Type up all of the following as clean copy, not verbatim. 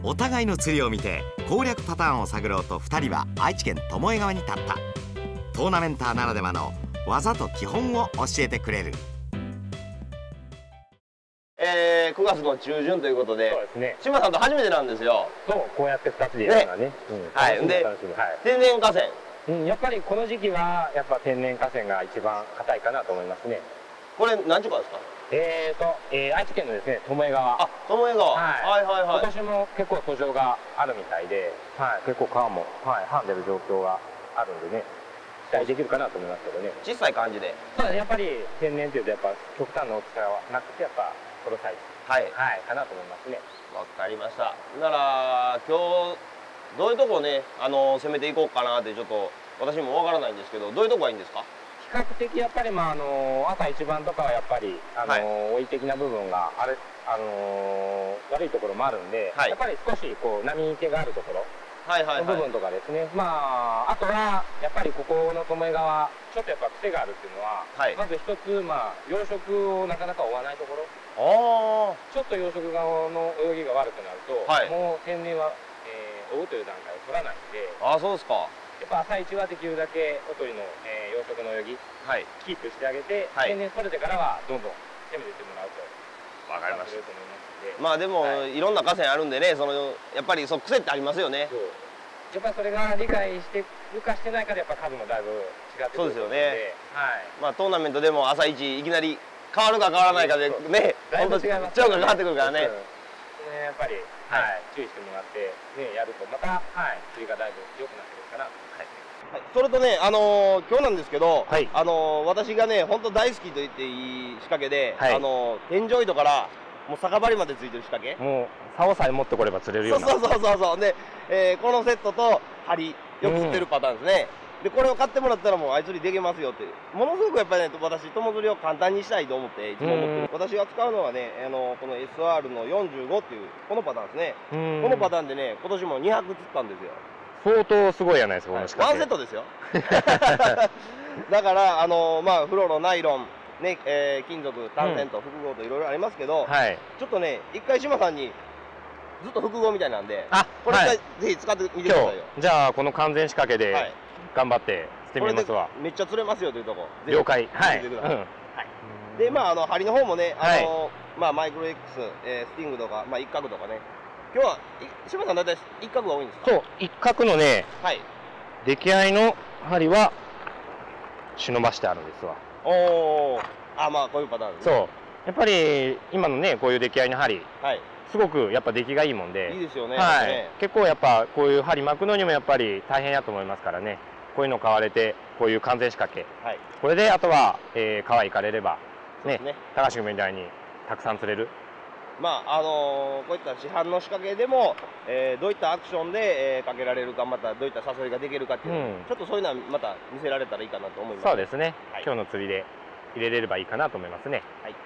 お互いの釣りを見て攻略パターンを探ろうと2人は愛知県巴川に立った。トーナメンターならではの技と基本を教えてくれる。 9月の中旬ということで、 そうですね。 志麻さんと初めてなんですよ。 そう、こうやって2つでやるのはね。 はい。で、天然河川。 やっぱりこの時期はやっぱ天然河川が一番硬いかなと思いますね。 これ何時間ですか？ 愛知県のですね、巴川。 あ、巴川。はいはいはい。 今年も結構途上があるみたいで、結構川もはんでる状況があるんでね、期待できるかなと思いますけどね。 小さい感じで。 そうですね、やっぱり天然というとやっぱ極端な大きさはなくてやっぱこのサイズ。はい、かなと思いますね。 わかりました。なら今日どういうとこね攻めていこうかなってちょっと私もわからないんですけど、どういうとこがいいんですか？ 比較的やっぱり朝一番とかはやっぱり老い的な部分があれ悪いところもあるんで、やっぱり少しこう波気があるところの部分とかですね。あとはやっぱりここの巴川ちょっとやっぱ癖があるっていうのは、まず一つ養殖をなかなか追わないところ。ちょっと養殖側の泳ぎが悪くなると、もう天然は追うという段階を取らないんで。 ああ、そうですか。 やっぱ朝一はできるだけおとりの養殖の泳ぎキープしてあげて、天然取れてからはどんどん攻めていってもらうと。 わかりました。まあでもいろんな河川あるんでね、やっぱり癖ってありますよね。 やっぱりそれが理解してるかしてないかでやっぱ数もだいぶ違ってくるので。そうですよね。 まあトーナメントでも朝一いきなり変わるか変わらないかでね、本当超が変わってくるからね。 やっぱり注意してもらってやるとまた釣りがだいぶ良くなってくるかな。 それとね、今日なんですけど、私がね、本当大好きと言っていい仕掛けで、天井糸からもう酒張りまでついてる仕掛け。 もう竿さえ持ってこれば釣れるような。 そうで、このセットと針よく釣ってるパターンですね。でこれを買ってもらったらもうあい釣りできますよって、ものすごくやっぱりね、私友釣りを簡単にしたいと思っていつも思ってる。私が使うのはね、この SR の45っていうこのパターンですね。このパターンでね、今年も2泊釣ったんですよ。 相当すごいやないですか、この仕掛け。 ワンセットですよ。だからフロロ、ナイロンね、金属、単線と複合といろいろありますけど、ちょっとね一回志麻さんにずっと複合みたいなんで、これぜひ使ってみてくださいよ。 じゃあこの完全仕掛けで頑張って釣ってみますわ。 めっちゃ釣れますよというとこ。 了解。 で針の方もね、マイクロ X、スティングとか一角とかね。今日は志麻さん大体一角が多いんですか？ そう、一角のね、出来合いの針は忍ばしてあるんですわ。 こういうパターンですね。 そう、やっぱり今のねこういう出来合いの針、すごくやっぱ出来がいいもんで、 いいですよね。 結構やっぱこういう針巻くのにもやっぱり大変やと思いますからね、こういうの買われてこういう完全仕掛け、これであとは川行かれればね、高橋君みたいにたくさん釣れる。 こういった市販の仕掛けでも、どういったアクションで、かけられるか、またどういった誘いができるかっていう、ちょっとそういうのはまた見せられたらいいかなと思います。 そうですね、今日の釣りで入れれればいいかなと思いますね。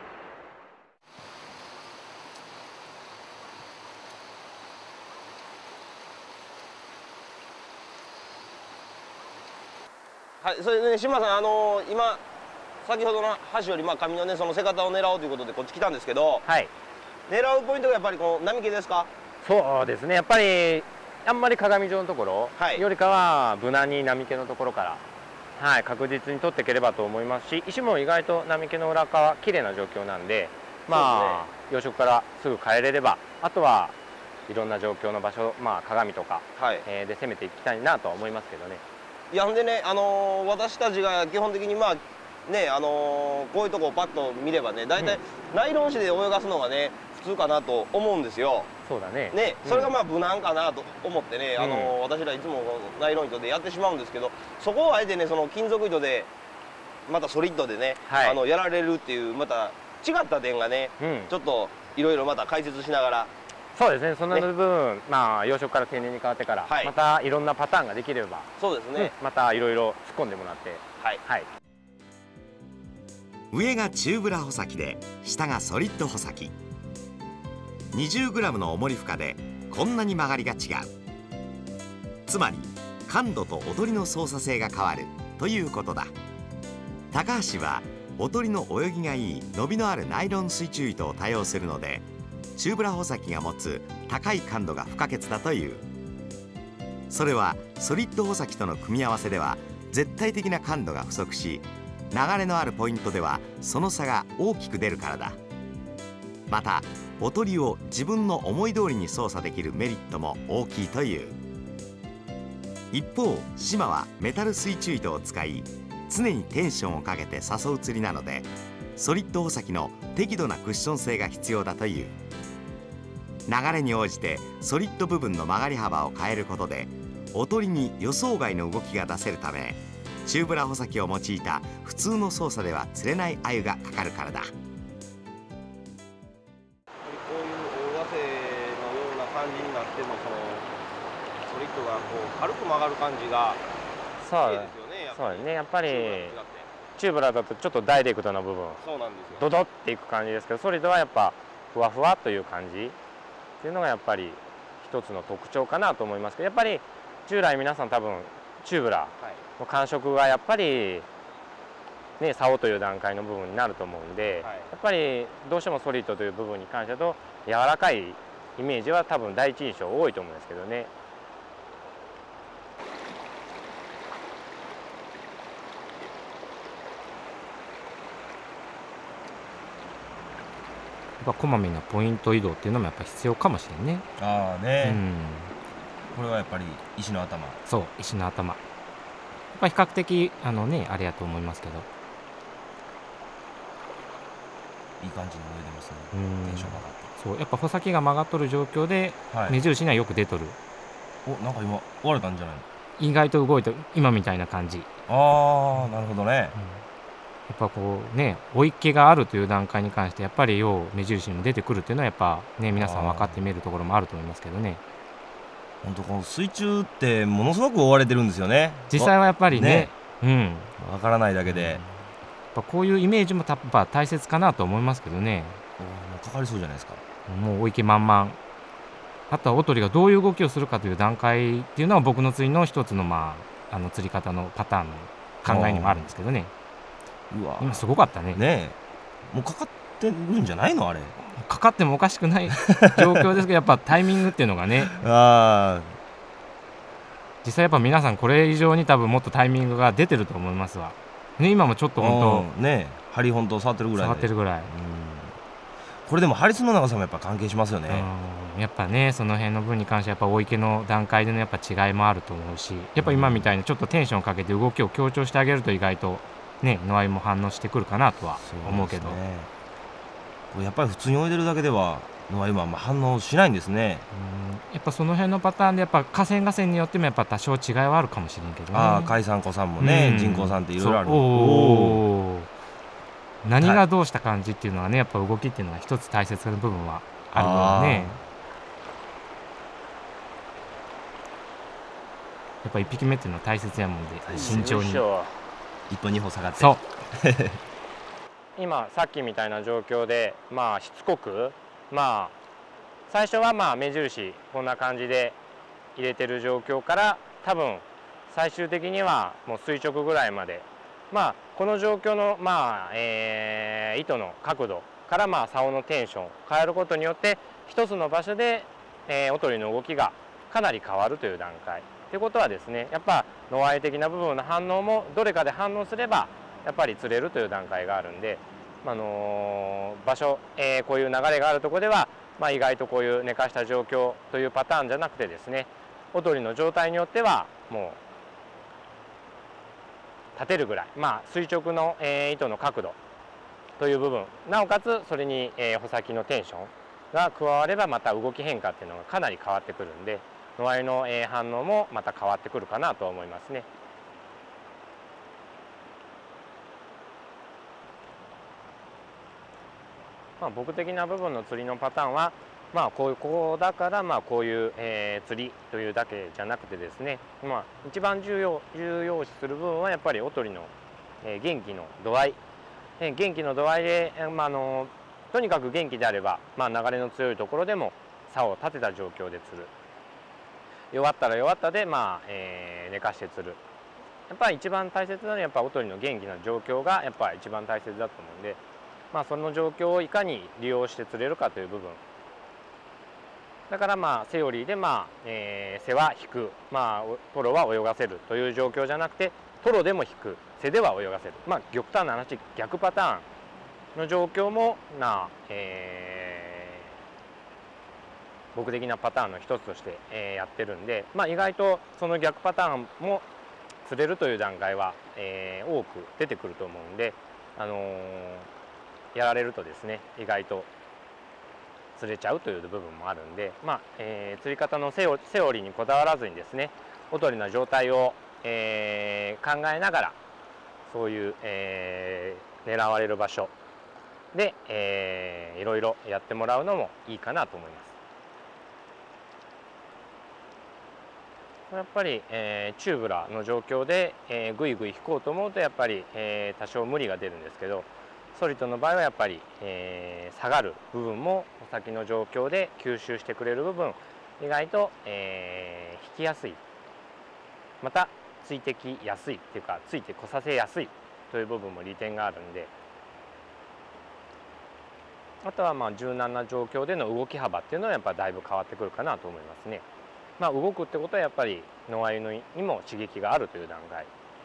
それでね、志麻さん、今先ほどの橋より上のねその瀬方を狙おうということでこっち来たんですけど、狙うポイントがやっぱりこの波気ですか？ そうですね、やっぱりあんまり鏡状のところよりかは無難に波気のところから、確実に取っていければと思いますし、石も意外と波気の裏側綺麗な状況なんで、養殖からすぐ帰れれば、あとはいろんな状況の場所、鏡とか、で攻めていきたいなとは思いますけどね。 いやんでね、私たちが基本的にこういうとこをパッと見ればね、大体ナイロン紙で泳がすのがね普通かなと思うんですよ。 そうだね。 それが無難かなと思ってね、私らいつもナイロン糸でやってしまうんですけど、そこをあえてねその金属糸でまたソリッドでね、やられるっていうまた違った点がね、ちょっといろいろまた解説しながら。 そうですね、そんな部分、養殖から天然に変わってから、またいろんなパターンができれば、 そうですね、 またいろいろ突っ込んでもらって、 上がチューブラ穂先で下がソリッド穂先、20g の重り負荷でこんなに曲がりが違う。つまり感度と踊りの操作性が変わるということだ。高橋は踊りの泳ぎがいい伸びのあるナイロン水中糸を多用するので、 チューブラ穂先が持つ高い感度が不可欠だという。それはソリッド穂先との組み合わせでは絶対的な感度が不足し、流れのあるポイントではその差が大きく出るからだ。またおとりを自分の思い通りに操作できるメリットも大きいという。一方島はメタル水中糸を使い、常にテンションをかけて誘う釣りなので、ソリッド穂先の適度なクッション性が必要だという。流れに応じてソリッド部分の曲がり幅を変えることでおとりに予想外の動きが出せるため、チューブラ穂先を用いた普通の操作では釣れない鮎がかかるからだ。 こういう大瀬のような感じになっても、ソリッドがこう軽く曲がる感じがそういいですよね。 そうですね。やっぱりチューブラだとちょっとダイレクトな部分、 そうなんですよ。 ドドっていく感じですけど、ソリッドはやっぱふわふわという感じっていうのがやっぱり一つの特徴かなと思いますけど、やっぱり従来皆さん多分チューブラの感触がやっぱりね、竿という段階の部分になると思うんで、やっぱりどうしてもソリッドという部分に関してだと柔らかいイメージは多分第一印象多いと思うんですけどね。 こまめなポイント移動っていうのもやっぱ必要かもしれんね。 ああね、これはやっぱり石の頭。 そう、石の頭。比較的あれやと思いますけど、 いい感じに泳いでますね。テンションが上がって。 そう、やっぱ穂先が曲がっとる状況で、目印にはよく出とる。 お、なんか今割れたんじゃないの？ 意外と動いて今みたいな感じ。 ああ、なるほどね。 やっぱこうね、追い気があるという段階に関してやっぱりよう目印にも出てくるっていうのはやっぱね、皆さん分かって見えるところもあると思いますけどね。 本当この水中ってものすごく追われてるんですよね。 実際はやっぱりね、分からないだけで、 やっぱこういうイメージもやっぱ大切かなと思いますけどね。 もうかかりそうじゃないですか。 もう追い気満々。あとはおとりがどういう動きをするかという段階っていうのは僕の釣りの一つの釣り方のパターンの考えにもあるんですけどね。 うわ、 今すごかったね。 ねえ、もうかかってるんじゃないのあれ。 かかってもおかしくない状況ですけど、やっぱタイミングっていうのがね。実際やっぱ皆さんこれ以上に多分もっとタイミングが出てると思いますわ。ね、今もちょっと本当ね、針本当触ってるぐらい。 触ってるぐらい。 これでも針数の長さもやっぱ関係しますよね。 やっぱね、その辺の分に関してやっぱ追い気の段階でのやっぱ違いもあると思うし、やっぱ今みたいにちょっとテンションかけて動きを強調してあげると意外とね、野合も反応してくるかなとは思うけど、 これやっぱり普通に泳いでるだけでは野合もあんま反応しないんですね。 やっぱその辺のパターンでやっぱ河川河川によってもやっぱ多少違いはあるかもしれんけどね。 海産湖さんもね、人工さんっていろいろある。 何がどうした感じっていうのはね、やっぱ動きっていうのは一つ大切な部分はあるのでね。やっぱ1匹目っていうのは大切やもんで、慎重に一歩二歩下がって。 そう今さっきみたいな状況でしつこく最初は目印こんな感じで入れてる状況から、多分最終的にはもう垂直ぐらいまで、この状況の糸の角度から竿のテンションを変えることによって一つの場所でおとりの動きがかなり変わるという段階ということはですね、やっぱ野合的な部分の反応もどれかで反応すればやっぱり釣れるという段階があるんで、場所、こういう流れがあるところでは、意外とこういう寝かした状況というパターンじゃなくてですね、おとりの状態によってはもう立てるぐらい、垂直の、糸の角度という部分、なおかつそれに、穂先のテンションが加わればまた動き変化っていうのがかなり変わってくるんで、野合の、反応もまた変わってくるかなと思いますね。僕的な部分の釣りのパターンは、こうだからこういう、釣りというだけじゃなくてですね、一番重要視する部分はやっぱりおとりの、元気の度合い、元気の度合いで、とにかく元気であれば、流れの強いところでも竿を立てた状況で釣る、弱ったら弱ったで、寝かして釣る。やっぱり一番大切なのはやっぱおとりの元気な状況がやっぱ一番大切だと思うんで、その状況をいかに利用して釣れるかという部分だからまあセオリーで背は引く、トロは泳がせるという状況じゃなくて、トロでも引く、背では泳がせる、極端な話逆パターンの状況も僕的なパターンの一つとして、やってるんで、意外とその逆パターンも釣れるという段階は、多く出てくると思うんで、やられるとですね意外と釣れちゃうという部分もあるんで、釣り方のセオリーにこだわらずにですね、おとりの状態を、考えながらそういう、狙われる場所で、いろいろやってもらうのもいいかなと思います。やっぱり、チューブラの状況で、ぐいぐい引こうと思うとやっぱり、多少無理が出るんですけど、ソリッドの場合はやっぱり、下がる部分も先の状況で吸収してくれる部分、意外と、引きやすい、またついてきやすいっていうかついてこさせやすいという部分も利点があるんで、あとは柔軟な状況での動き幅っていうのはやっぱだいぶ変わってくるかなと思いますね。動くってことはやっぱり野鮎にも刺激があるという段階。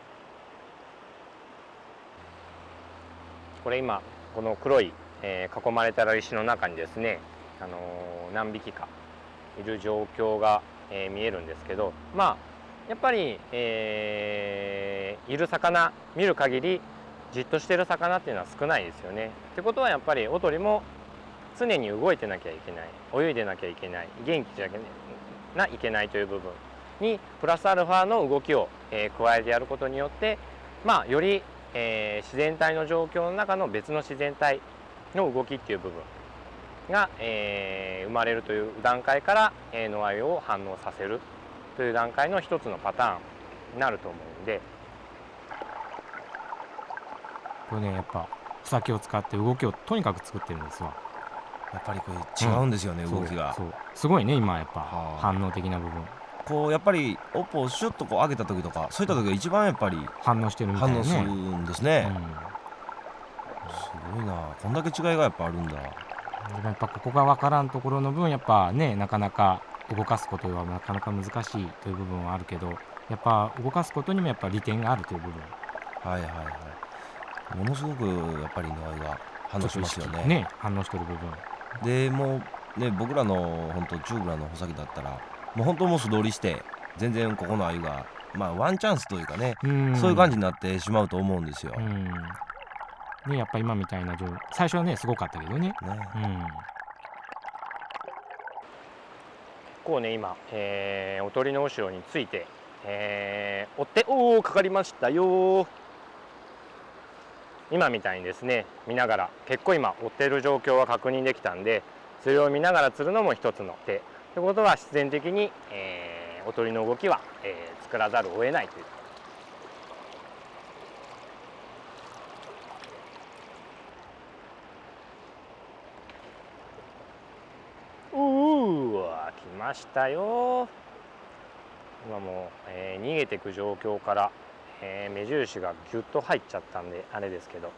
これ今この黒い、囲まれた石の中にですね、何匹かいる状況が、見えるんですけど、やっぱり、いる魚見る限りじっとしてる魚っていうのは少ないですよね。ってことはやっぱりおとりも常に動いてなきゃいけない、泳いでなきゃいけない、元気じゃいけないという部分にプラスアルファの動きを、加えてやることによって、より、自然体の状況の中の別の自然体の動きっていう部分が、生まれるという段階から、野鮎を反応させるという段階の一つのパターンになると思うんで、 これねやっぱ穂先を使って動きをとにかく作ってるんですわ。 やっぱりこれ違うんですよね、動きが。 そうすごいね今やっぱ反応的な部分。 こうやっぱり尾っぽをシュッとこう上げた時とか、そういった時が一番やっぱり反応してるみたいなね。 反応するんですね。すごいな、こんだけ違いがやっぱあるんだ。 やっぱここが分からんところの分やっぱね、なかなか動かすことはなかなか難しいという部分はあるけど、やっぱ動かすことにもやっぱ利点があるという部分。 はいはいはい。ものすごくやっぱり野鮎が反応しますよね。 ね、反応してる部分。 でもうね、僕らの本当チューブラの穂先だったらもう本当もう素通りして全然ここの鮎がワンチャンスというかね、そういう感じになってしまうと思うんですよ。 ね、やっぱ今みたいな最初はねすごかったけどね。 こうね今、おとりの後ろについて、追っておおかかりましたよ。今みたいにですね見ながら結構今追っている状況は確認できたんで、それを見ながら釣るのも一つの手ということは必然的に、おとりの動きは、作らざるを得ないという。来ましたよ。今もう、逃げていく状況から、目印がギュッと入っちゃったんであれですけど、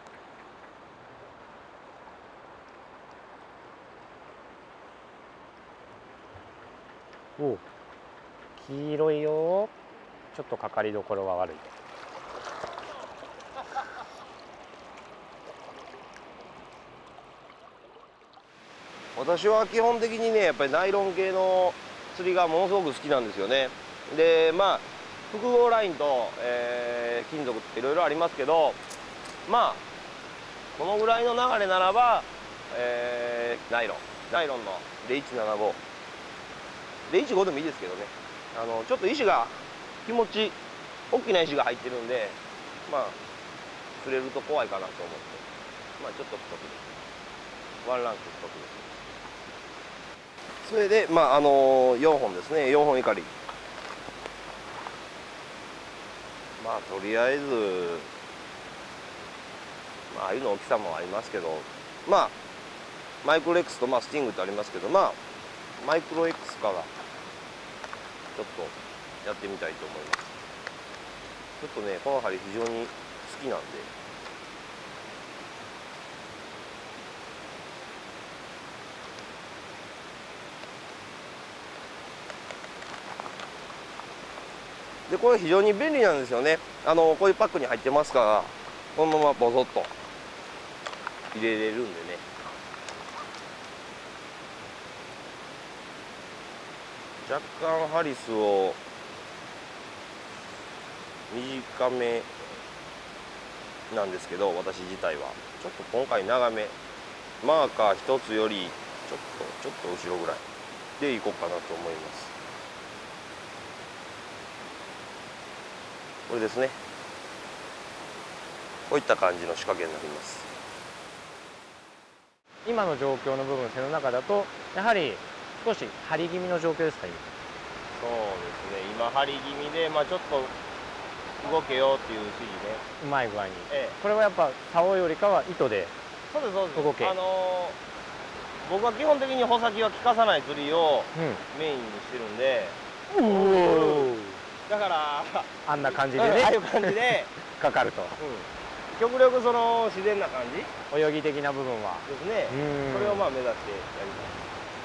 お黄色いよ。ちょっとかかりどころは悪い。 私は基本的にねやっぱりナイロン系の釣りがものすごく好きなんですよね。で複合ラインと、金属っていろいろありますけど、このぐらいの流れならば、ナイロンの0175 015でもいいですけどね、ちょっと石が気持ち大きな石が入ってるんで釣れると怖いかなと思ってちょっと太くですワンランク太くです。それで4本ですね、4本怒り。とりあえずああいうの大きさもありますけど、マイクロ X とスティングってありますけど、マイクロ X からちょっとやってみたいと思います。ちょっとねこの針非常に好きなんで。 でこれ非常に便利なんですよね。こういうパックに入ってますからこのままボソッと入れれるんでね。若干ハリスを短めなんですけど、私自体はちょっと今回長め、マーカー一つよりちょっと後ろぐらいでいこうかなと思います。これですね。こういった感じの仕掛けになります。 今の状況の部分、背の中だとやはり少し張り気味の状況ですか？ そうですね、今張り気味で、ちょっと動けよっていう指示ね、 うまい具合に、これはやっぱ竿よりかは糸でそうですそうです動け。 僕は基本的に穂先は効かさない釣りをメインにしてるんで、だからあんな感じでね、 ああいう感じでかかると、 極力その自然な感じ泳ぎ的な部分はですね。それを目指してやります。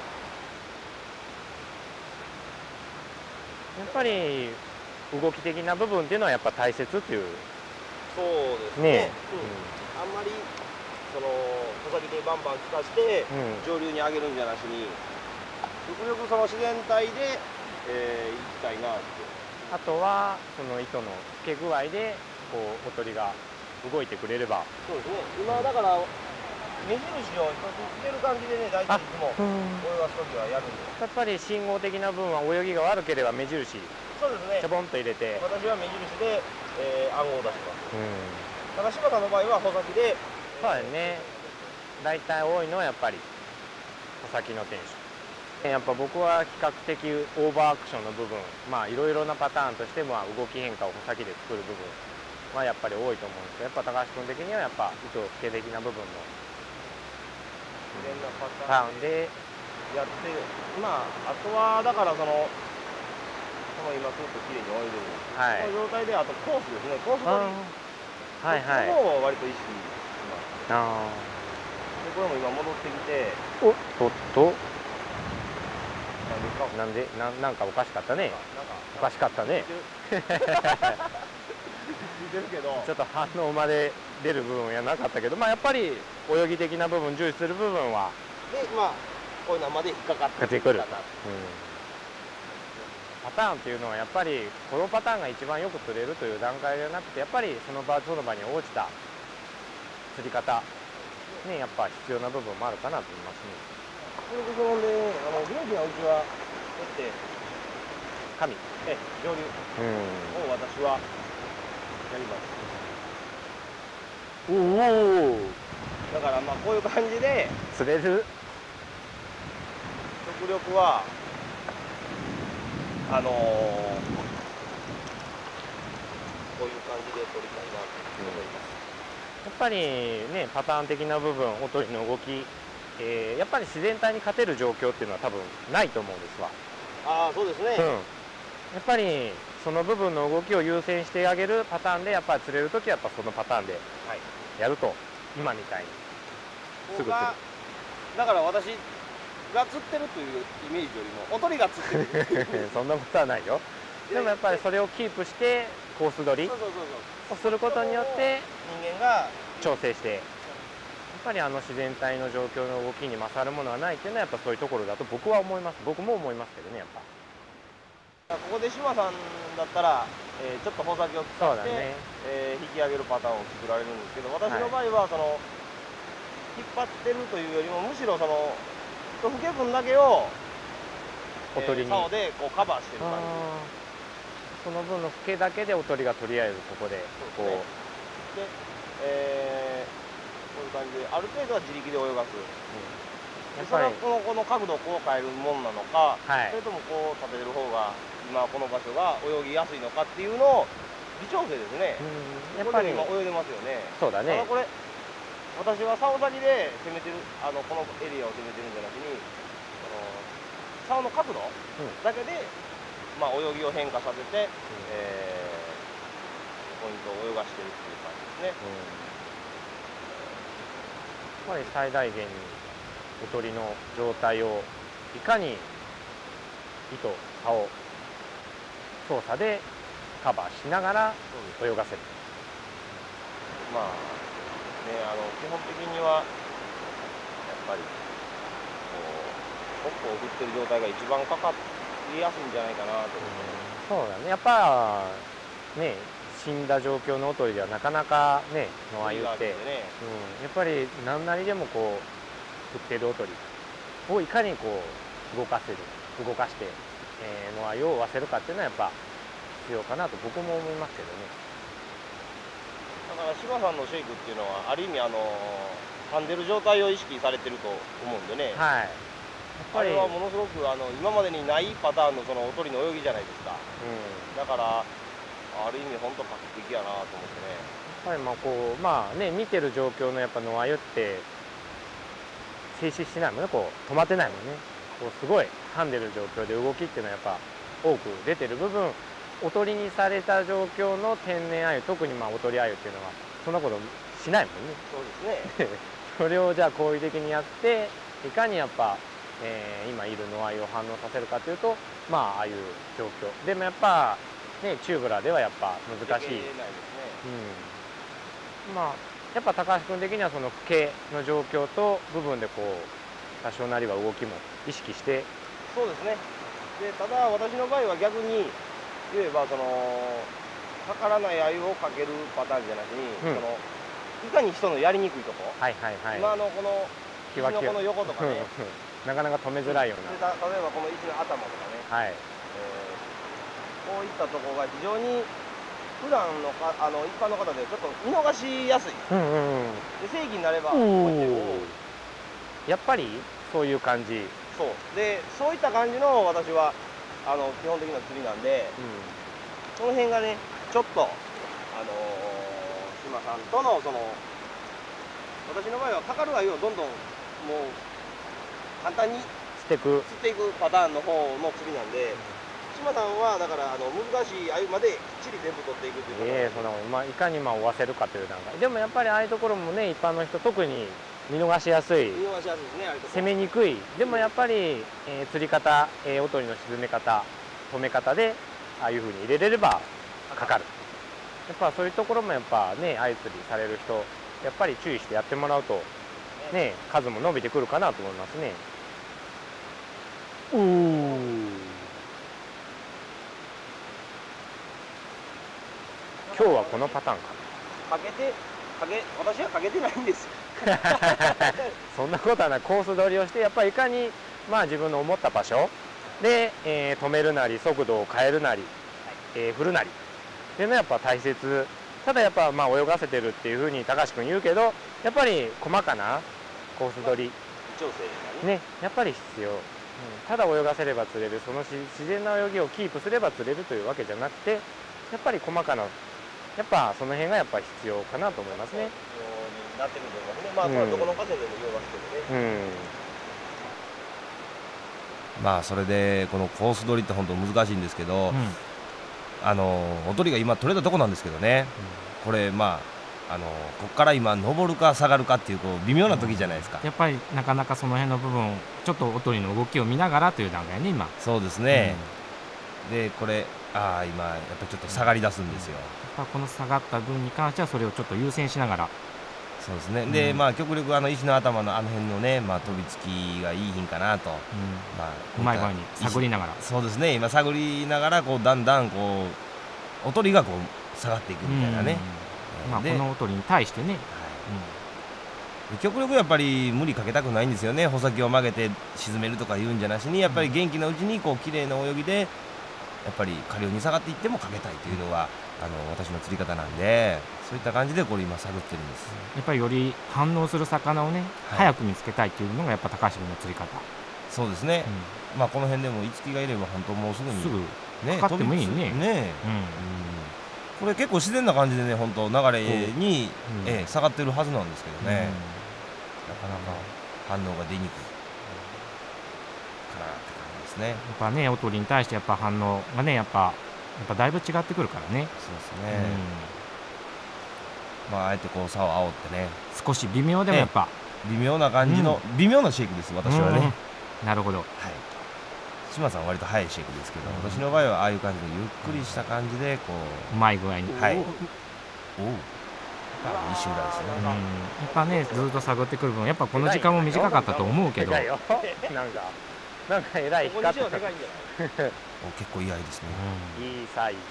やっぱり動き的な部分っていうのはやっぱ大切っていう。 そうですね。あんまりその穂先でバンバン効かして上流に上げるんじゃなしに、極力その自然体で、いきたいなって。 あとはその糸の付け具合でこうおとりが動いてくれれば。 そうですね。今だから目印を一つつける感じでね、大体いつも泳がす時はやるんです。 やっぱり信号的な部分は泳ぎが悪ければ目印そうですね、 ちょぼんと入れて、 私は目印で、暗号を出します。高島さんの場合は穂先で、 そうだよね。大体多いのはやっぱり穂先のテンション。やっぱ僕は比較的オーバーアクションの部分、いろいろなパターンとしても動き変化を穂先で作る部分はやっぱり多いと思うんですけど、やっぱ高橋君的にはやっぱ糸付け的な部分の自然なパターンでやって、あとはだからその今すごく綺麗に泳いでる、この状態であとコースですね、コース取り、ここを割と意識します。でこれも今戻ってきて、 なんかおかしかったね。おかしかったね。ちょっと反応まで出る部分はなかったけど、やっぱり泳ぎ的な部分、重視する部分はでこういうのまで引っかかってくる。パターンっていうのはやっぱりこのパターンが一番よく釣れるという段階ではなくて、やっぱりその場その場に応じた釣り方ね、やっぱ必要な部分もあるかなと思いますね。 これこそで元気なうちはこうやって神上流を私はやります。だからこういう感じで釣れる。 極力はこういう感じで取りたいなと思います。 やっぱりね、パターン的な部分、おとりの動き、やっぱり自然体に勝てる状況っていうのは多分ないと思うんですわ。 そうですね。 やっぱりその部分の動きを優先してあげるパターンでやっぱり釣れるときはやっぱそのパターンでやると、今みたいにすぐ釣る。 だから私が釣ってるというイメージよりもおとりが釣ってるそんなことはないよ。でもやっぱりそれをキープしてコース取りをすることによって人間が調整して、やっぱり自然体の状況の動きに勝るものはないっていうのはやっぱそういうところだと僕は思います。僕も思いますけどね、やっぱ。 ここで島さんだったら、ちょっと穂先を使って、引き上げるパターンを作られるんですけど、私の場合はその引っ張ってるというよりもむしろその一吹け分だけをおとりに竿でこうカバーしてる感じ。 その分のフケだけでおとりがとりあえずここでこうで、こういう感じである程度は自力で泳がす。やっぱりこの角度をこう変えるもんなのか、それともこう立ててる方が今この場所が泳ぎやすいのかっていうのを微調整ですね。やっぱり今泳いでますよね。 そうだね。 これ私は竿先で攻めてるこのエリアを攻めてるんじゃなしに竿の角度だけで、泳ぎを変化させて、ポイントを泳がしてるっていう感じですね。 やっぱり最大限におとりの状態をいかに糸竿操作でカバーしながら泳がせる。 まあね、基本的にはやっぱりホップを振ってる状態が一番かかりやすいんじゃないかなと思って。 そうだね、やっぱね、死んだ状況のおとりではなかなかね、野鮎って、やっぱり何なりでもこう振ってるおとりをいかにこう動かして、野鮎を追わせるかっていうのはやっぱ必要かなと僕も思いますけどね。 だから柴さんのシェイクっていうのはある意味噛んでる状態を意識されてると思うんでね。 はい。 あれはものすごく今までにないパターンのそのおとりの泳ぎじゃないですか。だからある意味本当画期的やなと思ってね。 やっぱりまあね、見てる状況のやっぱ野鮎って静止してないもんね、こう止まってないもんね。こうすごいはんでる状況で動きっていうのはやっぱ多く出てる部分、おとりにされた状況の天然鮎、特におとり鮎っていうのはそんなことしないもんね。 そうですね。 それをじゃあ好意的にやっていかにやっぱ、今いる野鮎を反応させるかというと、ああいう状況でもやっぱね、チューブラーではやっぱ難しい。やっぱ高橋君的にはそのフケの状況と部分でこう多少なりは動きも意識して。 そうですね。でただ私の場合は逆に言えばかからない鮎をかけるパターンじゃなしに、いかに人のやりにくいとこ、今のこの石のこの横とかねなかなか止めづらいような、 例えばこの石の頭とかね、こういったところが非常に普段の一般の方でちょっと見逃しやすい。で正規になればやっぱりそういう感じ。 そうで、そういった感じの私は基本的な釣りなんで、その辺がねちょっと島さんとの私の場合はかかる鮎をどんどんもう簡単に釣っていくパターンの方の釣りなんで、島さんはだから難しい鮎まできっちり全部取っていくっていうそのいかに追わせるかという段階でもやっぱりああいうところもね、一般の人特に見逃しやすい、攻めにくい、でもやっぱり、釣り方、おとりの沈め方、止め方でああいうふうに入れれればかかる。やっぱそういうところもやっぱね、鮎釣りされる人やっぱり注意してやってもらうとね、数も伸びてくるかなと思いますね。今日はこのパターンかな。 私はかけてないんですよ。 そんなことはない。コース取りをしてやっぱりいかに自分の思った場所で、止めるなり速度を変えるなり、振るなりっていうのはやっぱ大切。ただやっぱ泳がせてるっていうふうに高橋君言うけど、やっぱり細かなコース取り調整ね、やっぱり必要。ただ泳がせれば釣れる、その自然な泳ぎをキープすれば釣れるというわけじゃなくて、やっぱり細かな、やっぱその辺がやっぱ必要かなと思いますね。 必要になってくると思いますね。それはどこの河川でも言いますけどね。 それでこのコース取りって本当難しいんですけど、おとりが今取れたとこなんですけどね、これこっから今上るか下がるかっていう微妙な時じゃないですか。 やっぱりなかなかその辺の部分ちょっとおとりの動きを見ながらという段階ね今。 そうですね。でこれ今やっぱりちょっと下がり出すんですよ。 やっぱこの下がった分に関してはそれをちょっと優先しながら。 そうですね。で極力石の頭の辺のね飛びつきがいい品かなと、 うまい具合に探りながら。 そうですね。今探りながらだんだんおとりが下がっていくみたいなね。 このおとりに対してね、 極力やっぱり無理かけたくないんですよね。穂先を曲げて沈めるとか言うんじゃなしに、やっぱり元気なうちに綺麗な泳ぎでやっぱり下流に下がっていってもかけたいというのが私の釣り方なんで、そういった感じで今探ってるんです。 やっぱりより反応する魚をね、早く見つけたいっていうのがやっぱ高橋君の釣り方。 そうですね。この辺でもイツキがいれば本当もうすぐねかかってもいいね。 これ結構自然な感じでね、本当流れに下がってるはずなんですけどね、なかなか反応が出にくいかなって感じですね。 やっぱね、おとりに対してやっぱ反応がね、やっぱだいぶ違ってくるからね。 そうですね。あえて竿を煽ってね、 少し微妙でもやっぱ微妙な感じの微妙なシェイクです、私はね。 なるほど。 島さんは割と速いシェイクですけど、私の場合はああいう感じでゆっくりした感じでこうまい具合に、 はい、おお、西浦ですね。 やっぱねずっと探ってくる分やっぱこの時間も短かったと思うけど、なんかえらい光ってた。 結構いい合いですね。 いいサイズ。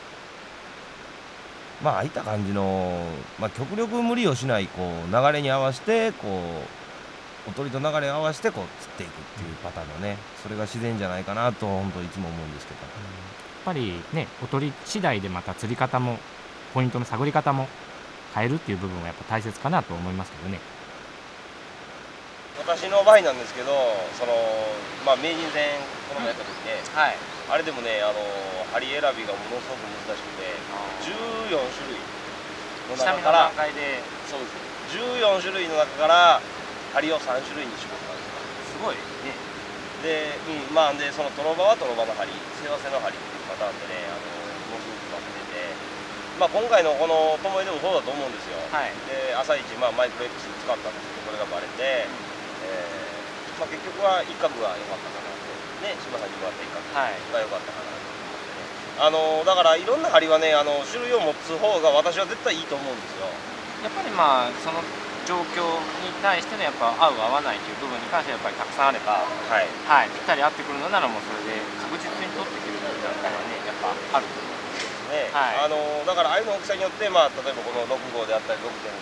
まあああいった感じの、極力無理をしないこう流れに合わせてこうおとりと流れを合わせてこう釣っていくっていうパターンのね、それが自然じゃないかなと本当いつも思うんですけど、 やっぱりねおとり次第でまた釣り方もポイントの探り方も変えるっていう部分はやっぱ大切かなと思いますけどね。 私の場合なんですけど、名人戦この前やった時ね、あれでもね針選びがものすごく難しくて14種類の中からそうです14種類の中から針を3種類に絞ったんですよ。すごいね。で、でそのトロバはトロバの針、背わせの針っていうパターンでねものすごく分けてて、今回のこのともえでもそうだと思うんですよ。で朝一マイクロ X 使ったんですけどこれがバレて、結局は一角が良かったかなとね、島さんにもらった一角が良かったかなと思ってね。だからいろんな針はね種類を持つ方が私は絶対いいと思うんですよ。 やっぱりその状況に対してのやっぱ合う合わないという部分に関してはやっぱりたくさんあれば、ぴったり合ってくるのならもうそれで確実に取ってくる段階はねやっぱあると思うんですね。 だからああいうの大きさによって例えばこの6号であったり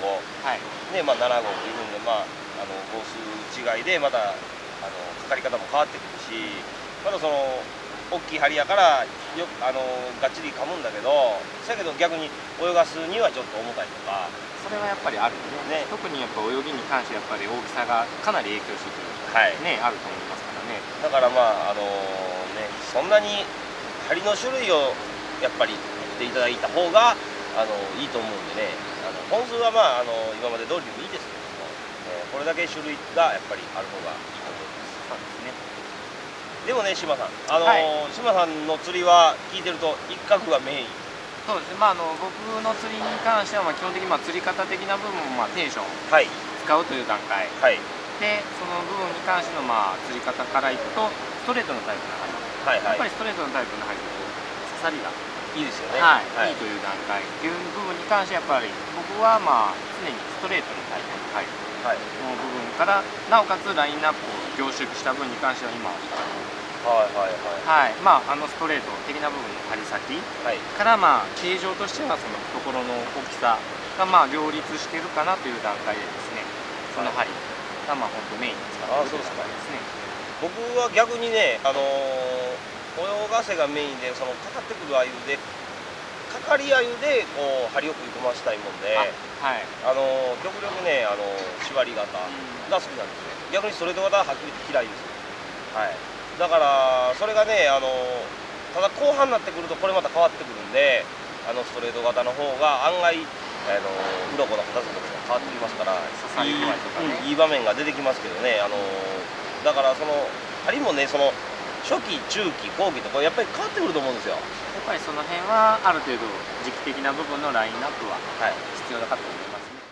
6.5、7号というふうに号数違いでまたかかり方も変わってくるし、まだその大きい針やからがっちり噛むんだけど、だけど逆に泳がすにはちょっと重たいとか。 それはやっぱりあるね。特にやっぱ泳ぎに関してやっぱり大きさがかなり影響してくるあると思いますからね。 だからそんなに針の種類をやっぱり言っていただいた方がいいと思うんでね、本数は今まで通りでもいいですけども、これだけ種類がやっぱりある方がいいと思います。そうですね。でもね島さん、島さんの釣りは聞いてると一角がメイン。 そうですね。僕の釣りに関しては基本的に釣り方的な部分もテンション使うという段階、でその部分に関しての釣り方からいくとストレートのタイプの針、やっぱりストレートのタイプの針と刺さりがいいですよね。 いいという段階っていう部分に関してやっぱり僕は常にストレートのタイプの針の部分からなおかつラインナップを凝縮した分に関しては今ストレート的な部分の針先から形状としてはその懐の大きさが両立しているかなという段階でですね、その針が本当メインに使っているという段階ですね。 僕は逆にね泳がせがメインでそのかかってくる鮎でかかり鮎でこう針を食い込ましたいもんで、極力ね縛り型が好きなんですよ。逆にストレート型ははっきり言って嫌いです。だからそれがねただ後半になってくるとこれまた変わってくるんでストレート型の方が案外鱗の硬さとかが変わってきますからいい場面が出てきますけどね。だからその針もねその初期中期後期とかやっぱり変わってくると思うんですよ。 やっぱりその辺はある程度時期的な部分のラインナップは必要だかと思いますね。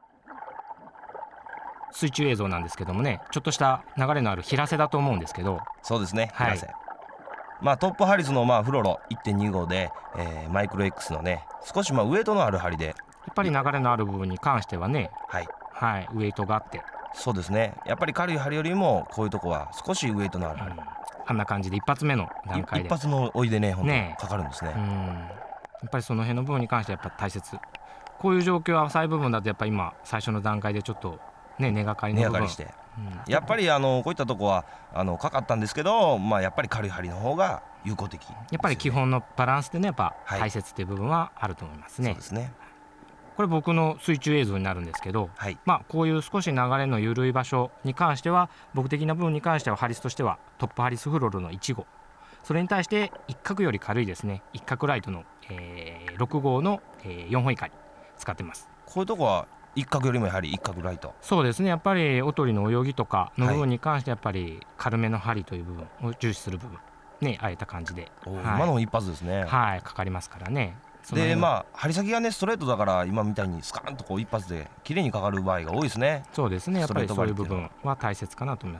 水中映像なんですけどもね、ちょっとした流れのある平瀬だと思うんですけど。 そうですね、平瀬。トップハリスのフロロ 1.2 号で、マイクロ X のね少しウエイトのある針でやっぱり流れのある部分に関してはね、ウエイトがあって、 そうですね、やっぱり軽い針よりもこういうとこは少しウエイトのある針、 あんな感じで一発目の段階で一発の追いでね本当かかるんですね。 やっぱりその辺の部分に関してはやっぱ大切。こういう状況は浅い部分だとやっぱ今最初の段階でちょっと根がかりの部分して、やっぱりこういったとこはかかったんですけど、やっぱり軽い針の方が有効的、 やっぱり基本のバランスでねやっぱ大切っていう部分はあると思いますね。 そうですね。 これ僕の水中映像になるんですけど、こういう少し流れの緩い場所に関しては僕的な部分に関してはハリスとしてはトップハリスフロルの1号、それに対して一角より軽いですね一角ライトの、6号の、4本錨使ってます。 こういうとこは一角よりもやはり一角ライト。 そうですね、やっぱりおとりの泳ぎとかの部分に関してやっぱり軽めの針という部分を重視する部分ね、あえた感じで、 今の一発ですね。 かかりますからね。 で針先がねストレートだから今みたいにスカーンと一発で綺麗にかかる場合が多いですね。 そうですね、やっぱりそういう部分は大切かなと思います。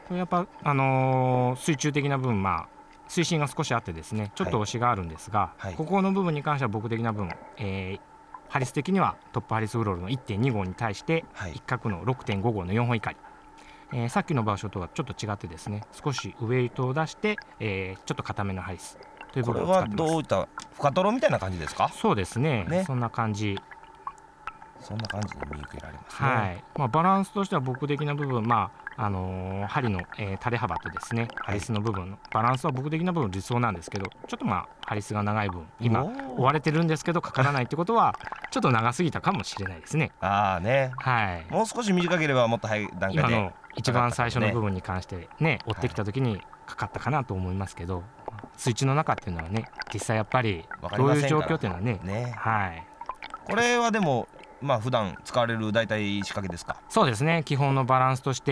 やっぱ水中的な部分、水深が少しあってですね、ちょっと押しがあるんですが、ここの部分に関しては僕的な部分、ハリス的にはトップハリスフロールの 1.2 号に対して一角の 6.5 号の4本怒り、さっきの場所とはちょっと違ってですね、少しウエイトを出して、ちょっと硬めのハリスという部分を使ってます。 これはどういった深トロみたいな感じですか？ そうですね、そんな感じ。 そんな感じで見受けられますね。 バランスとしては僕的な部分、針の、垂れ幅とですね、ハリスの部分のバランスは僕的な部分理想なんですけど、ちょっとハリスが長い分今追われてるんですけどかからないってことはちょっと長すぎたかもしれないですね。もう少し短ければもっと早い段階で今の一番最初の部分に関してね追ってきた時にかかったかなと思いますけど、水中の中っていうのはね、実際やっぱりどういう状況っていうのはね、 これはでも普段使われる大体仕掛けですか？ そうですね、基本のバランスとして、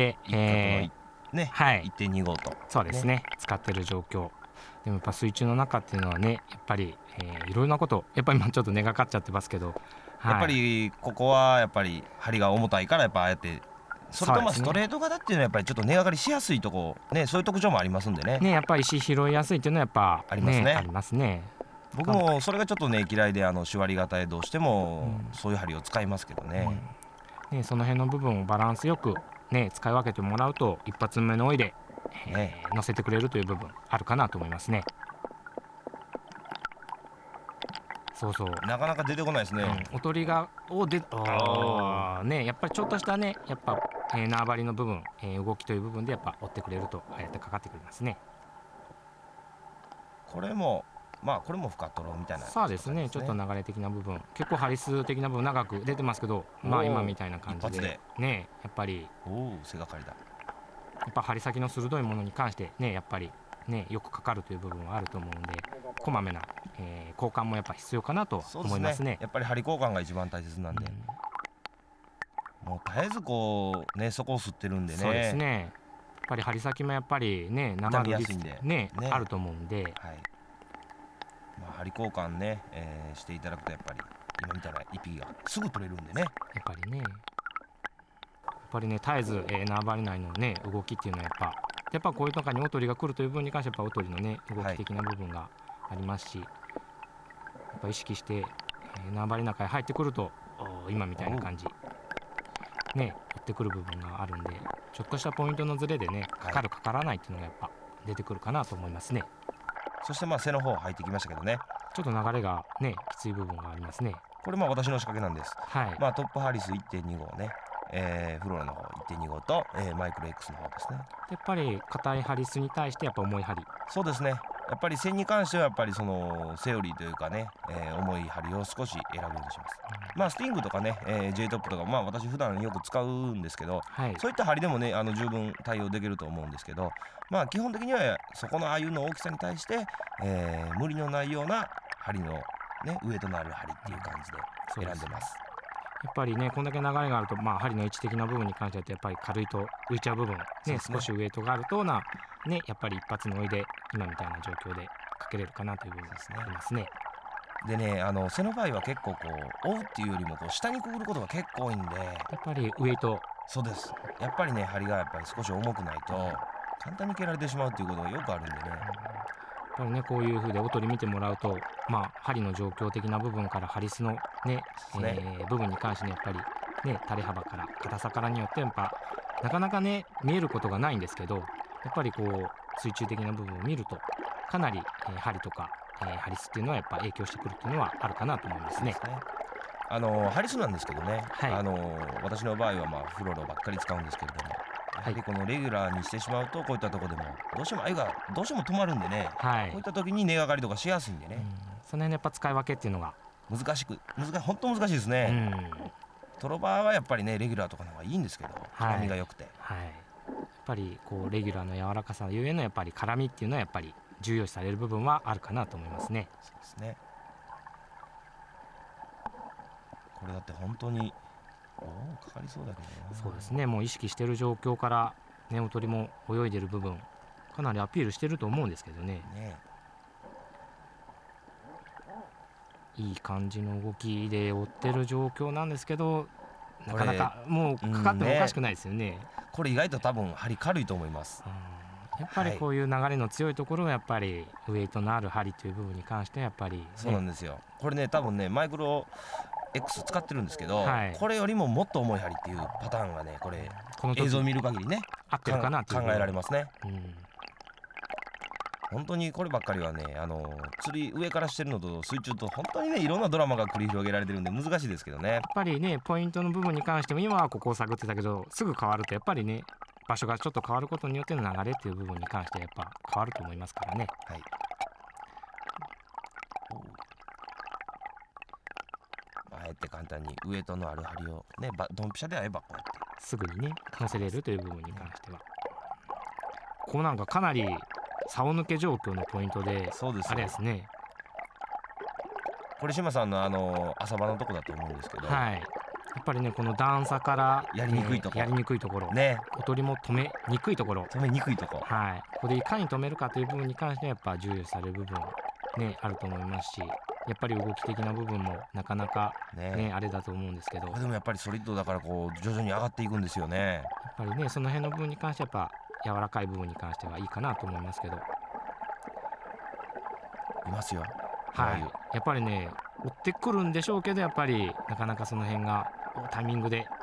1.2 号とそうですね、使ってる状況でもやっぱ水中の中っていうのはね、やっぱり、いろいろなことやっぱり今ちょっと根がかっちゃってますけど、 やっぱりここはやっぱり針が重たいからやっぱああやって、それとストレート型っていうのはやっぱりちょっと根がかりしやすいとこね、そういう特徴もありますんでね。 やっぱり石拾いやすいっていうのはやっぱありますね。 ありますね。 僕もそれがちょっとね嫌いで、手割り型へどうしてもそういう針を使いますけどね。 その辺の部分をバランスよくね使い分けてもらうと一発目の追いで、乗せてくれるという部分あるかなと思いますね。そうなかなか出てこないですね。 おとりがやっぱりちょっとしたね、やっぱ、縄張りの部分、動きという部分でやっぱ追ってくれるとああやってかかってくれますね。 これも深トロみたいな、 そうですね、ちょっと流れ的な部分、結構ハリス的な部分長く出てますけど、今みたいな感じでね、やっぱり背がかりだ。 やっぱ針先の鋭いものに関してね、やっぱりねよくかかるという部分はあると思うんで、こまめな、交換もやっぱ必要かなと思いますね。 やっぱり針交換が一番大切なんで、もう絶えずそこを吸ってるんでね。 そうですね、やっぱり針先もやっぱりね生のリスクあると思うんで、 針交換ね、していただくとやっぱり今みたいな一匹がすぐ取れるんでね。 やっぱりね絶えず、縄張り内のね動きっていうのはやっぱこういう中におとりが来るという分に関してはやっぱおとりのね動き的な部分がありますし、やっぱ意識して、縄張りの中へ入ってくると今みたいな感じね追ってくる部分があるんで、ちょっとしたポイントのズレでねかかるかからないっていうのがやっぱ出てくるかなと思いますね。そして背の方入ってきましたけどね、 ちょっと流れがねきつい部分がありますね。 これ私の仕掛けなんです。トップハリス 1.2 号ね、フローラの方 1.2 号と、マイクロ X の方ですね。 やっぱり硬いハリスに対してやっぱ重い針。 そうですね、やっぱり線に関してはやっぱりそのセオリーというかね、重い針を少し選ぶようにします。スティングとかね、J トップとか私普段よく使うんですけど、そういった針でもね十分対応できると思うんですけど、基本的にはそこのああいうの大きさに対して、無理のないような針のねウエイトのある針っていう感じで選んでます。 やっぱりねこんだけ流れがあると、針の位置的な部分に関してはやっぱり軽いと浮いちゃう部分ね、少しウエイトがあるとやっぱり一発の追いで今みたいな状況でかけれるかなという部分ですね。ありますね。 でね、背の場合は結構追うっていうよりも下にくぐることが結構多いんで、 やっぱりウエイト、 そうです、やっぱりね針がやっぱり少し重くないと簡単に蹴られてしまうっていうことがよくあるんでね。 やっぱりねこういう風でおとり見てもらうと、針の状況的な部分からハリスのね、部分に関してやっぱりね垂れ幅から硬さからによってやっぱなかなかね見えることがないんですけど、やっぱり水中的な部分を見るとかなり、針とか、ハリスっていうのはやっぱ影響してくるっていうのはあるかなと思いますね。 ハリスなんですけどね、私の場合はフロロばっかり使うんですけれども、やはりこのレギュラーにしてしまうとこういったところでもどうしても鮎がどうしても止まるんでね、こういった時に根がかりとかしやすいんでね、 その辺のやっぱ使い分けっていうのが本当難しいですね。トロバーはやっぱりねレギュラーとかの方がいいんですけど、絡みが良くて、 やっぱりレギュラーの柔らかさゆえのやっぱり絡みっていうのはやっぱり重要視される部分はあるかなと思いますね。 そうですね。これだって本当にかかりそうだけどな。 そうですね、もう意識してる状況からねおとりも泳いでる部分かなりアピールしてると思うんですけどね。いい感じの動きで追ってる状況なんですけど、 なかなかもうかかってもおかしくないですよね。 これ意外と多分針軽いと思います。 やっぱりこういう流れの強いところがやっぱりウエイトのある針という部分に関してはやっぱり、ね、 そうなんですよ。これね多分ねマイクロ X 使ってるんですけど、これよりももっと重い針っていうパターンがねこれ映像を見る限りね合ってるかなと考えられますね。本当にこればっかりはね釣り上からしてるのと水中と本当にねいろんなドラマが繰り広げられてるんで難しいですけどね。 やっぱりねポイントの部分に関しても今はここを探ってたけどすぐ変わるとやっぱりね場所がちょっと変わることによっての流れっていう部分に関してやっぱ変わると思いますからね。 はい。あえて簡単にウエイトのある針をねドンピシャであればこうやってすぐにね乗せれるという部分に関してはこうなんかかなり竿抜け状況のポイントでそうです、 あれですね。 これ島さんの浅場のとこだと思うんですけど、 はい、やっぱりねこの段差からやりにくいところね、おとりも止めにくいところ、はい、ここでいかに止めるかという部分に関してはやっぱ重要される部分ねあると思いますし、やっぱり動き的な部分もなかなかねあれだと思うんですけど、 でもやっぱりソリッドだからこう徐々に上がっていくんですよね。 やっぱりねその辺の部分に関してはやっぱ柔らかい部分に関してはいいかなと思いますけど。 いますよ。 はい、やっぱりね追ってくるんでしょうけどやっぱりなかなかその辺がタイミングで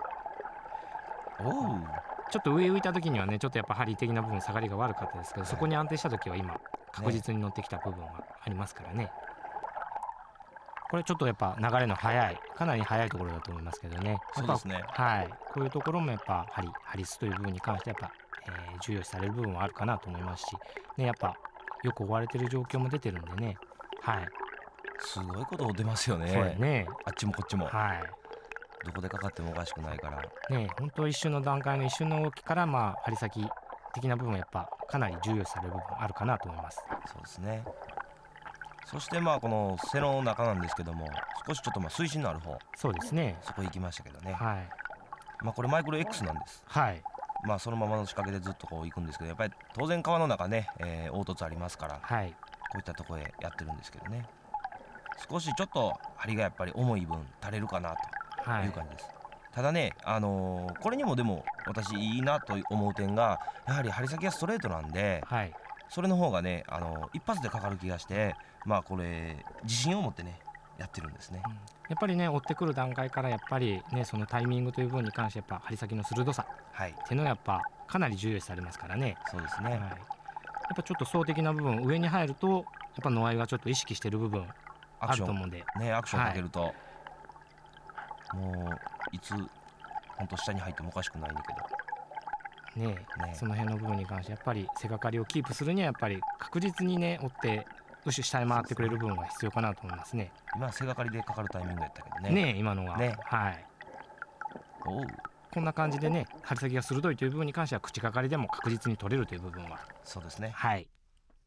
ちょっと上浮いた時にはねちょっとやっぱ針的な部分下がりが悪かったですけど、そこに安定した時は今確実に乗ってきた部分はありますからね。これちょっとやっぱ流れの速いかなり速いところだと思いますけどね。 そうですね。 はい、こういうところもやっぱ針数という部分に関してやっぱ、重要視される部分はあるかなと思いますし、ね、やっぱよく追われてる状況も出てるんでね。はい、 すごいこと出ますよね。 そうね。 あっちもこっちも。 はい。 どこでかかってもおかしくないから。 ね、本当一瞬の段階の一瞬の動きから針先的な部分はやっぱかなり重要視される部分あるかなと思います。 そうですね。そしてこの背の中なんですけども、少しちょっと水深のある方。 そうですね。 そこ行きましたけどね。 はい。 これマイクロ X なんです。 はい。 そのままの仕掛けでずっとこう行くんですけど、やっぱり当然川の中ね、凹凸ありますから、 はい、 こういったところへやってるんですけどね。少しちょっと針がやっぱり重い分垂れるかなという感じです。ただね、これにもでも私いいなと思う点がやはり針先がストレートなんで、 はい、 それの方がね一発でかかる気がして、これ自信を持ってねやってるんですね。 やっぱりね追ってくる段階からやっぱりねそのタイミングという部分に関してやっぱ針先の鋭さっていうのがやっぱかなり重要視されますからね。 そうですね。 やっぱちょっと層的な部分上に入るとやっぱノアイがちょっと意識してる部分あると思うんでね、アクションかけると、もういつ本当下に入ってもおかしくないんだけどね、その辺の部分に関してやっぱり背がかりをキープするにはやっぱり確実にね追って下へ回ってくれる部分が必要かなと思いますね。 今背がかりでかかるタイミングやったけどね。 ね、今のはね、 はい。こんな感じでね針先が鋭いという部分に関しては口がかりでも確実に取れるという部分はそうですね。 はい。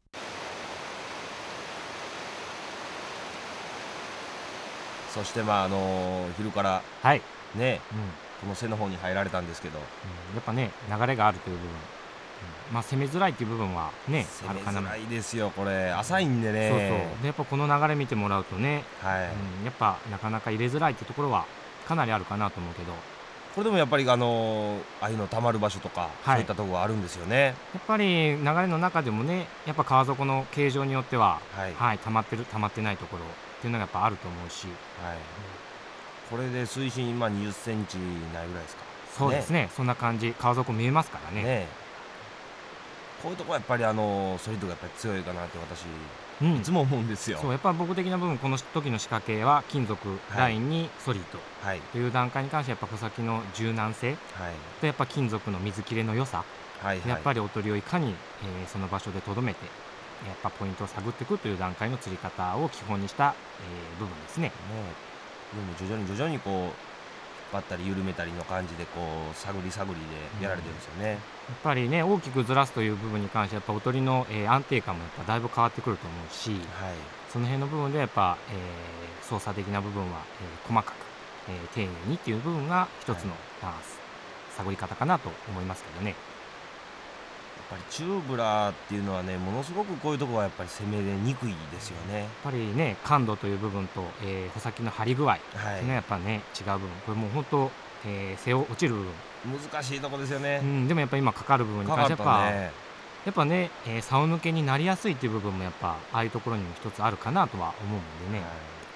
そして昼からね、この背の方に入られたんですけど、 やっぱね流れがあるという部分、攻めづらいという部分はね攻めづらいですよ。これ浅いんでね。 そうでやっぱこの流れ見てもらうとね、やっぱなかなか入れづらいってところはかなりあるかなと思うけど、 これでもやっぱりああいうの溜まる場所とか、そういったところがあるんですよね。 やっぱり流れの中でもねやっぱ川底の形状によっては、溜まってる溜まってないところっていうのがやっぱあると思うし、 これで水深20センチないぐらいですか。 そうですね、そんな感じ。川底見えますからね。 こういうところやっぱりソリッドがやっぱり強いかなって私、いつも思うんですよ。 そうやっぱ僕的な部分この時の仕掛けは金属ラインにソリッドという段階に関してやっぱ穂先の柔軟性とやっぱ金属の水切れの良さ、やっぱりおとりをいかに、その場所でとどめてやっぱポイントを探っていくという段階の釣り方を基本にした、部分ですね。 でも徐々にこう引っ張ったり緩めたりの感じでこう探りでやられてるんですよね。 やっぱりね大きくずらすという部分に関してやっぱおとりの、安定感もやっぱだいぶ変わってくると思うし、その辺の部分でやっぱ、操作的な部分は、細かく、丁寧にっていう部分が一つの、探り方かなと思いますけどね。 やっぱりチューブラーっていうのはねものすごくこういうところはやっぱり攻めにくいですよね。 やっぱりね感度という部分と、穂先の張り具合っていうのはやっぱね違う部分、これもう本当背を落ちる部分難しいとこですよね。 でもやっぱ今かかる部分に関してはやっぱね、竿抜けになりやすいっていう部分もやっぱああいうところにも一つあるかなとは思うんでね。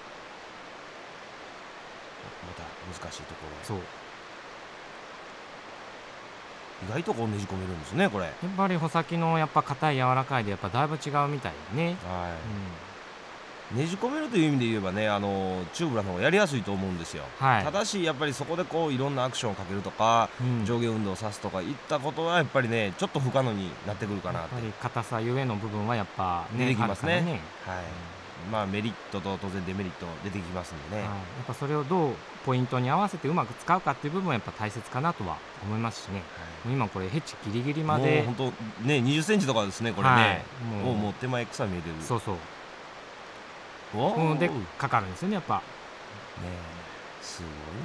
また難しいところ。 そう。 意外とこうねじ込めるんですねこれ。 やっぱり穂先のやっぱ硬い柔らかいでやっぱだいぶ違うみたいね。 ねじ込めるという意味で言えばねチューブラの方がやりやすいと思うんですよ。ただしやっぱりそこでこういろんなアクションをかけるとか、上下運動をさすとかいったことはやっぱりねちょっと不可能になってくるかなと。 やっぱり硬さゆえの部分はやっぱ出てきますね。まあメリットと当然デメリット出てきますんでね。 やっぱそれをどうポイントに合わせてうまく使うかっていう部分はやっぱ大切かなとは思いますしね。今これヘッジギリギリまでもう本当ね20センチとかですねこれね。もう手前草見えてる。 そうそう。でかかるんですよねやっぱ。 すごい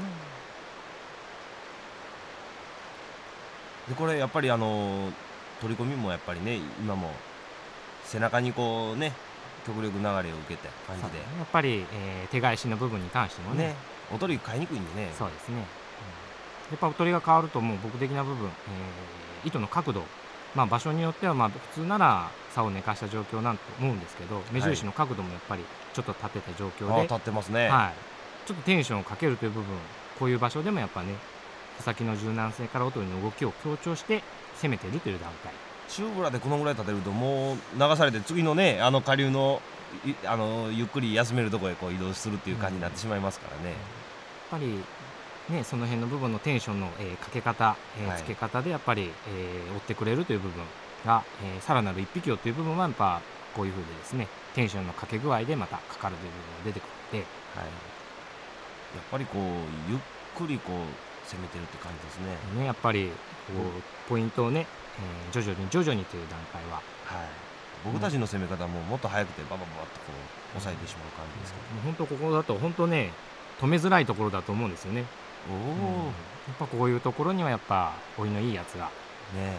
な。でこれやっぱり取り込みもやっぱりね今も背中にこうね極力流れを受けた感じで、 やっぱり、手返しの部分に関してもねおとり買いにくいんでね。 そうですね。やっぱおとりが変わるともう僕的な部分、糸の角度、場所によっては普通なら竿を寝かした状況なんと思うんですけど、目印の角度もやっぱりちょっと立てた状況で立ってますね。 ちょっとテンションをかけるという部分、こういう場所でもやっぱね穂先の柔軟性からおとりの動きを強調して攻めているという段階。 チューブラでこのぐらい立てるともう流されて次のね下流のゆっくり休めるところへこう移動するっていう感じになってしまいますからね。 やっぱりねその辺の部分のテンションの、かけ方、つけ方でやっぱり、追ってくれるという部分が、さらなる一匹をという部分はやっぱこういうふうでですねテンションのかけ具合でまたかかるという部分が出てくるので、やっぱりこうゆっくりこう攻めてるって感じですね。 やっぱりこうポイントをね、徐々にという段階は、 僕たちの攻め方ももっと速くてバババッとこう抑えてしまう感じですけど、 本当ここだと本当ね止めづらいところだと思うんですよね。やっぱこういうところにはやっぱ追いのいいやつがね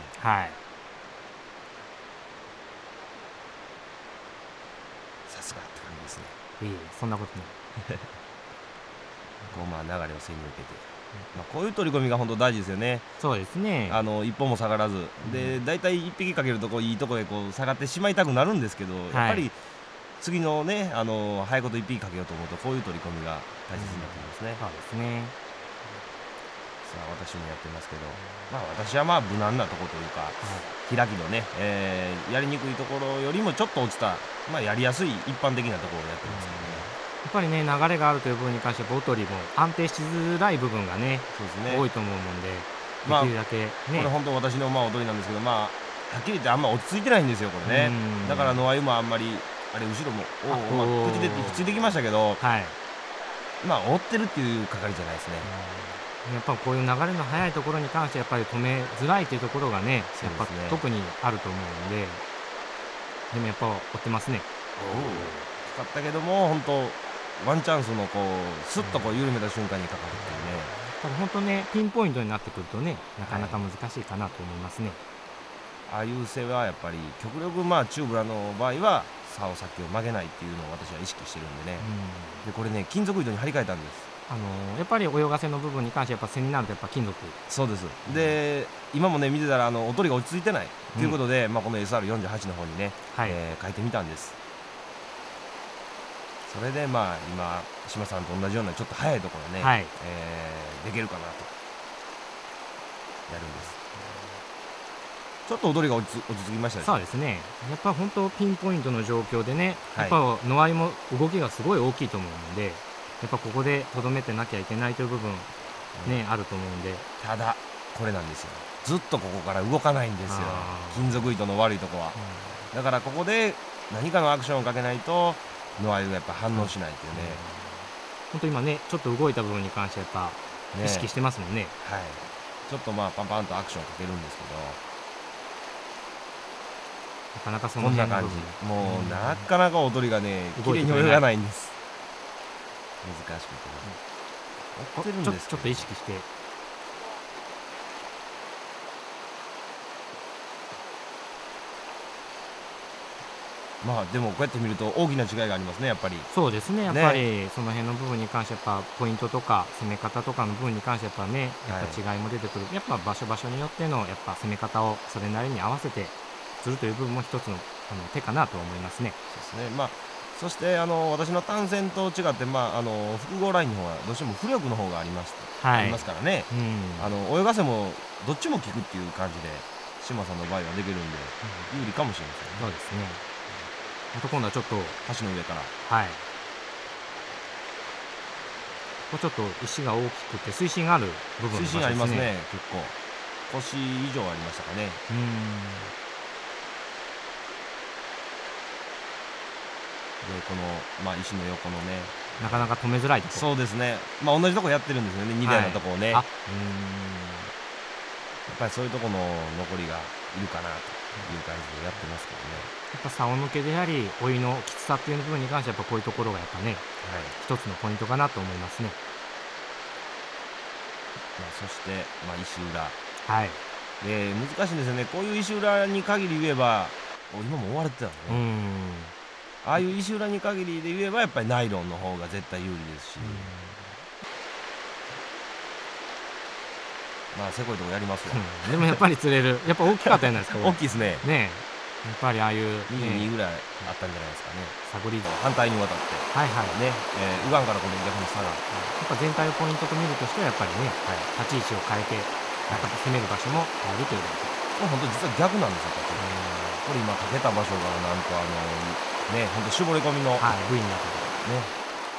さすがって感じですね。 そんなことない。 こう流れを背に受けて。こういう取り込みが本当大事ですよね。 そうですね。 一歩も下がらずでだいたい1匹かけるといいとこへこう下がってしまいたくなるんですけど、やっぱり次のね早いこと1匹かけようと思うとこういう取り込みが大切になってきますね。 そうですね。 さあ私もやってますけど、私は無難なところというか、開きのね、やりにくいところよりもちょっと落ちた、やりやすい一般的なところをやってますけどね。 やっぱりね流れがあるという部分に関してはおとりも安定しづらい部分がね多いと思うもんで、できるだけねこれ本当私のおとりなんですけど、はっきり言ってあんま落ち着いてないんですよこれね。だから野鮎もあんまりあれ後ろも口でひっついてきましたけど、追ってるっていう係じゃないですね。 やっぱこういう流れの速いところに関してやっぱり止めづらいというところがねやっぱ特にあると思うんで、でもやっぱ追ってますね。 かかったけども本当ワンチャンスのこうスッとこう緩めた瞬間にかかるっていうね。 ただ本当ねピンポイントになってくるとねなかなか難しいかなと思いますね。 ああいう背はやっぱり極力チューブラの場合は竿先を曲げないっていうのを私は意識してるんでね。でこれね金属糸に張り替えたんです。 やっぱり泳がせの部分に関してやっぱ背になるとやっぱ金属。 そうです。で今もね見てたらおとりが落ち着いてないということで、この SR48 の方にね、変えてみたんです。それで今島さんと同じようなちょっと速いところね、できるかなとやるんです。ちょっと踊りが落ち着きましたね。 そうですね。やっぱ本当ピンポイントの状況でね、やっぱ野合も動きがすごい大きいと思うので、やっぱここでとどめてなきゃいけないという部分ね、あると思うんで。 ただこれなんですよ。ずっとここから動かないんですよ。金属糸の悪いとこは。だからここで何かのアクションをかけないと野合がやっぱ反応しないっていうね。 本当今ねちょっと動いた部分に関してやっぱ意識してますもんね。 ちょっとパンパンとアクションかけるんですけど。 なかなかその辺こんな感じ。もうなかなか踊りがね綺麗に泳がないんです。難しくてね。 ちょっと意識して。 まあでもこうやって見ると大きな違いがありますね、やっぱり。 そうですね、やっぱりその辺の部分に関してやっぱポイントとか攻め方とかの部分に関してやっぱね、やっぱ違いも出てくる、やっぱ場所場所によってのやっぱ攻め方をそれなりに合わせてするという部分も一つの手かなと思いますね。 そうですね。まあそして私の単線と違って、複合ラインの方はどうしても浮力の方がありますからね、泳がせもどっちも効くっていう感じで島さんの場合はできるんで、有利かもしれませんね。 そうですね。あと今度はちょっと橋の上から、 はい、ここちょっと石が大きくて水深がある部分水深ありますね。結構腰以上ありましたかね。でこの、石の横のね、 なかなか止めづらいところ。 そうですね。同じとこやってるんですよね、2台のとこをね。やっぱりそういうとこの残りがいるかなという感じでやってますけどね。 やっぱ竿抜けでありお湯のきつさっていう部分に関してはやっぱこういうところがやっぱね、一つのポイントかなと思いますね。 そして、石浦、 で難しいんですよね。こういう石浦に限り言えば、今も追われてたのね。ああいう石浦に限りで言えばやっぱりナイロンの方が絶対有利ですし、せこいとこやりますよ。 でもやっぱり釣れる、やっぱ大きかったじゃないですか。 大きいですね。 ね、やっぱりああいう 22ぐらいあったんじゃないですかね。 探り反対に渡ってね、右岸からこの逆に差が、やっぱ全体をポイントと見るとしてはやっぱりね、立ち位置を変えて攻める場所も変えるということ。本当実は逆なんですよ。これ今かけた場所がなんとね、本当絞り込みの部位になってるね。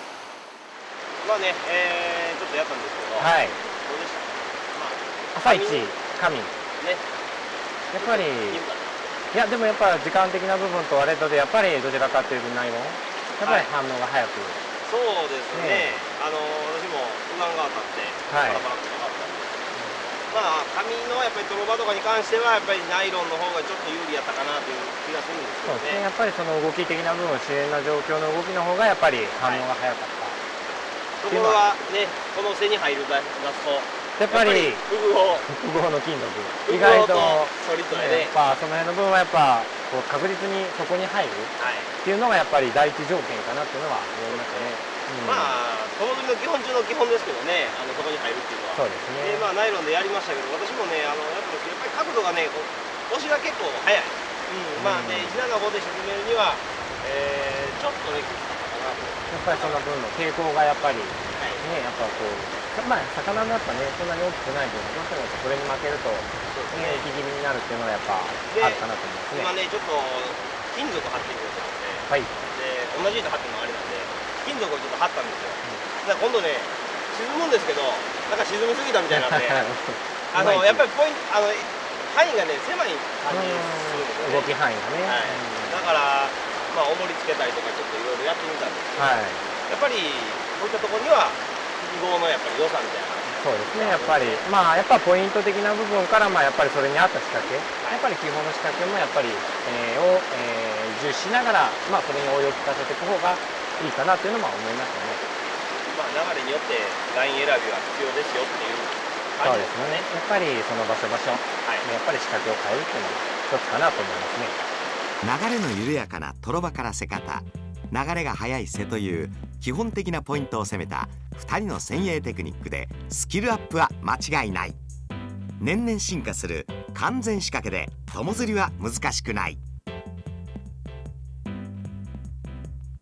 ちょっとやったんですけど、どうでした？ 朝一神ね、やっぱりいやでもやっぱ時間的な部分とあれとでやっぱりどちらかというとナイロンやっぱり反応が早く、 そうですね。私も右岸側立ってパラパラっとかかったんで、紙のやっぱり泥場とかに関してはやっぱりナイロンの方がちょっと有利やったかなという気がするんですけどね。 やっぱりその動き的な部分、自然な状況の動きの方がやっぱり反応が早かった。 ところがね、この背に入る出すとやっぱり複合の金属意外とソリッドでね、 やっぱその辺の部分はやっぱこう確実にそこに入るっていうのがやっぱり第一条件かなっていうのは思いましたね。 友釣りの基本中の基本ですけどね、そこに入るっていうのは。 そうですね。 ナイロンでやりましたけど、私もねやっぱり角度がね、押しが結構速い。175で沈めるにはちょっとねきつかったかなと。 やっぱりその分の抵抗がやっぱりね、やっぱこう魚のやっぱねそんなに大きくない分どうしてもそれに負けると息気味になるっていうのはやっぱあるかなと思いますね。 今ねちょっと金属貼ってることなんで、で同じ糸貼ってるのあれなんで金属をちょっと貼ったんですよ。だから今度ね沈むんですけど、なんか沈みすぎたみたいなんでやっぱりポイント範囲がね狭い感じするんですよね。 動き範囲がね。 だから重りつけたりとかちょっといろいろやってみたんですけど、やっぱりこういったところには複合のやっぱり良さみたいな。 そうですね。やっぱりやっぱポイント的な部分からやっぱりそれに合った仕掛け、やっぱり基本の仕掛けもやっぱりを重視しながらそれに応用聞かせていく方がいいかなというのも思いましたね。 流れによってライン選びは必要ですよっていう感じですね。 やっぱりその場所場所、やっぱり仕掛けを変えるっていうのが一つかなと思いますね。 流れの緩やかなトロバから瀬方、流れが速い瀬という基本的なポイントを攻めた2人の先鋭テクニックでスキルアップは間違いない。年々進化する完全仕掛けで友釣りは難しくない。